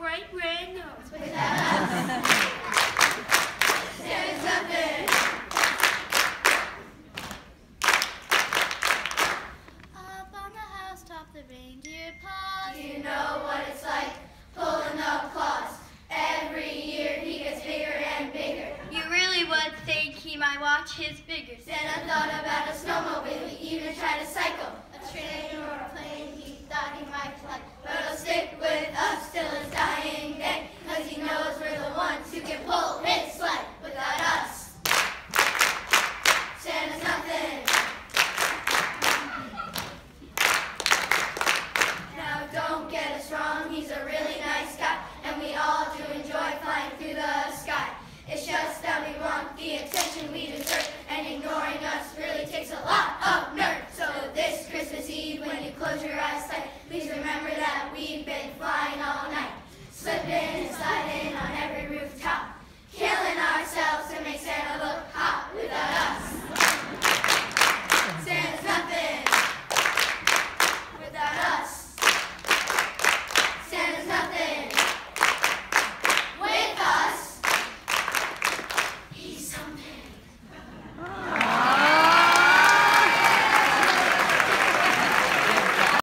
bright red nose. Say something. Up on the housetop, the reindeer paws. You know what it's like, pulling up claws. Every year he gets bigger and bigger. You really would think he might watch his figures. Santa thought about a snowmobile, he even tried a cycle. A train or a plane, he thought he might fly. But he'll stick with us till his dying day, 'cause he knows we're the ones who can pull his sled. Without us,